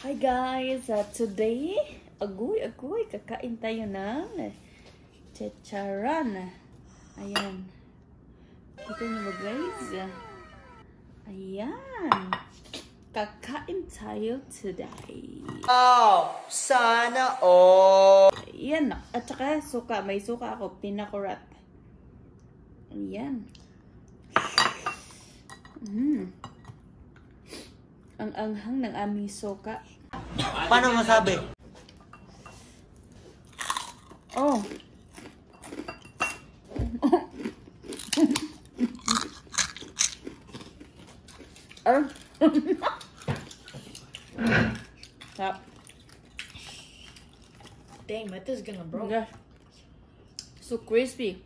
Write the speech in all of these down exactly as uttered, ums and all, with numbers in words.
Hi guys! Uh, today, agoy-agoy, kakain tayo ng Chicharon. Ayan. Kita niyo ba guys? Ayan. Kakain tayo today. Oh! Sana all! Ayan. At saka suka. May suka ako. Pinakurat. Ayan. Mm. Ang anghang ng aming suka. Paano masabi? Oh. Oh. Stop. Dang, my tooth's gonna broke. Gosh. So crispy.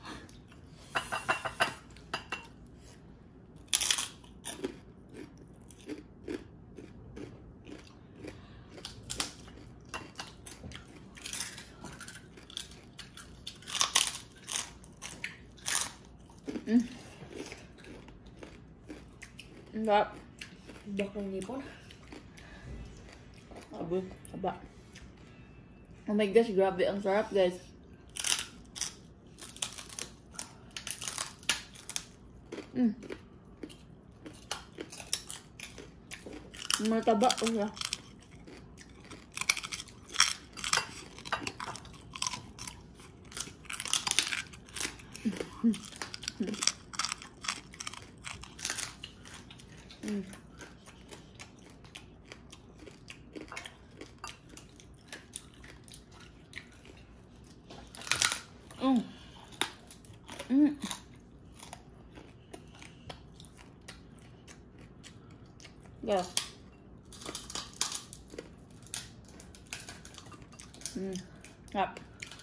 Mm. Sarap. Bakong ngipon. Aba, aba. Oh my gosh, grabe ang sarap guys. Mm. Mataba ko siya. Mm. Mm. Mm. Mm. Yeah. Mm. Yep.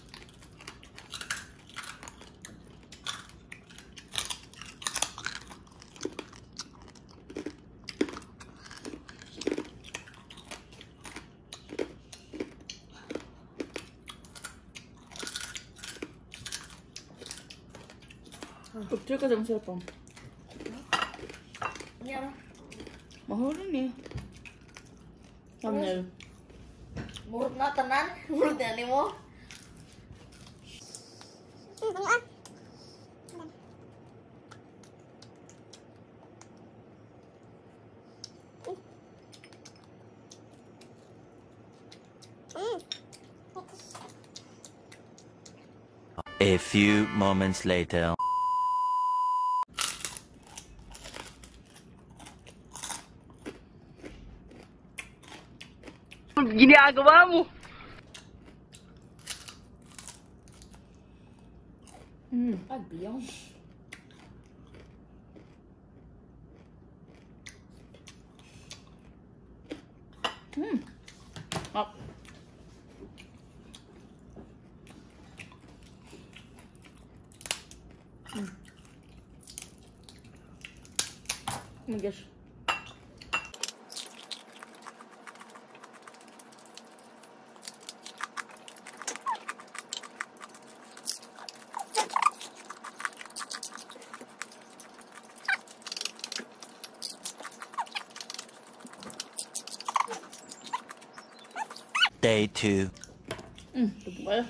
Picture ka sa cellphone. Ini ano? Mahal ni. Thumbnail. Murut na tanan? Murut na ni mo? A few moments later. Ginagawa mo. Mm. Ay, biyong. Mm. Up. Mm. Oh my gosh. Day two. Mm, well.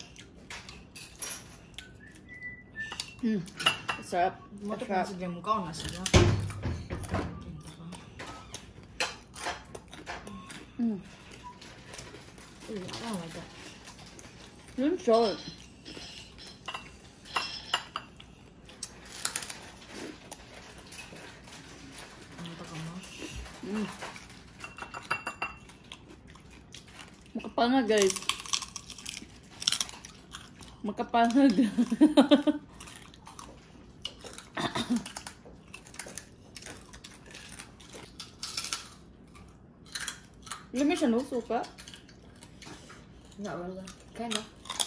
Mm, sarap. Mo to Sarap. sa jam ko na sila. Mm. Oh my god. Yung salt. Ano to ka mo? Mm. Makapangag guys. Makapangag. Lami siya no, suka. Not really. Kinda.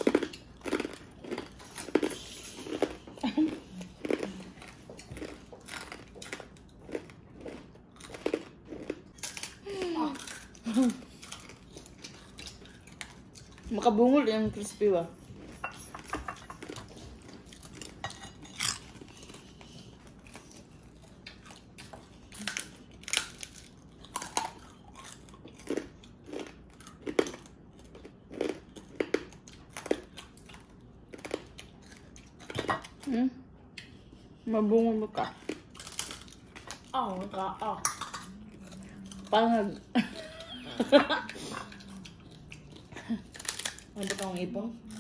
Makabungol yung crispy ba? Hmm? Mabungo ka. Ah, ka, ah. Pangag. Ano ba ang ipon?